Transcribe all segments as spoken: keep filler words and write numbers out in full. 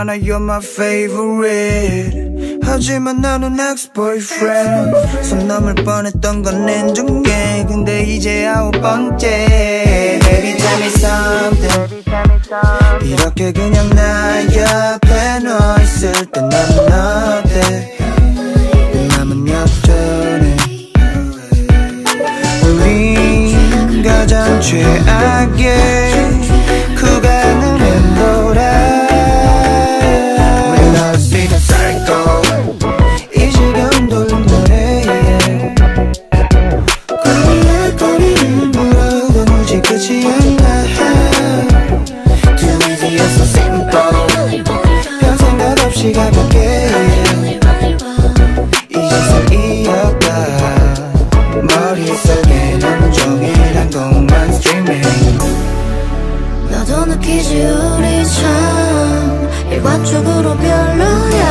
않아 you're my favorite. 하지만 나는 ex-boyfriend. 손 넘을 뻔했던 건 인정해. 근데 이제 아홉 번째. Baby tell me something. 이렇게 그냥 나 옆에 너 있을 때 나는 어때? 남은 여전해. 우린 가장 최악의 구간을 맴돌아. We lost in a cycle. 이 시간 돌린 노래에 거리에 거리를 물어 도무지 끝이 안 나. Too easy, it's so simple. 평생 값없이 가볍게 이제서 이어가. 머릿속에 온종일 한동안 streaming. 너도 느끼지 우리 참 일관적으로 별로야.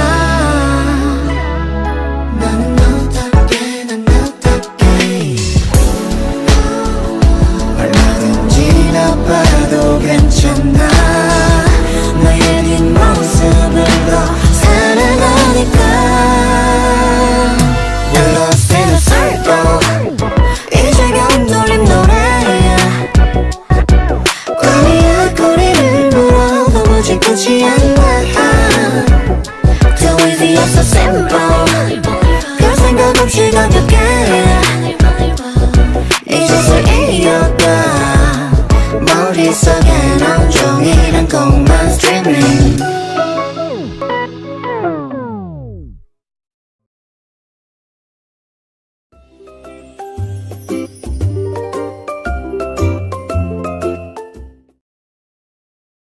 나는 너답게 난 너답게 얼마든지 나빠도 괜찮아. 너의 뒷모습을 더 사랑하니까. We're lost in a cycle. 이제 겨우 돌린 노래야. 거리에 거리를 물어 도무지 끝이 안 나. Too easy, it's so simple. 별 생각 없이 가볍게 이제서 이어가. 머릿속엔 온종일